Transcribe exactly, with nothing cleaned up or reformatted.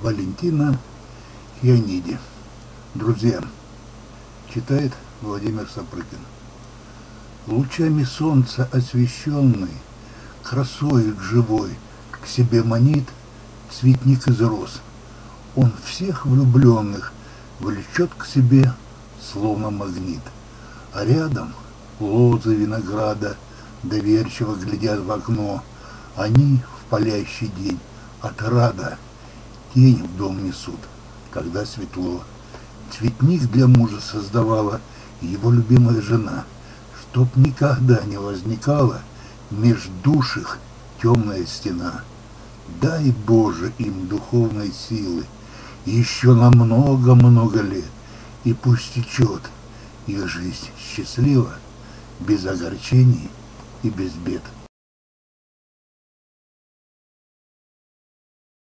Валентина Хиониди. Друзья, читает Владимир Сапрыкин. Лучами солнца освещенный, красою живой к себе манит цветник из роз. Он всех влюбленных влечет к себе, словно магнит. А рядом лозы винограда доверчиво глядят в окно. Они в палящий день отрада тень в дом несут, когда светло. Цветник для мужа создавала его любимая жена, чтоб никогда не возникала меж душ их темная стена. Дай, Боже, им духовной силы еще на много-много лет, и пусть течет их жизнь счастлива, без огорчений и без бед.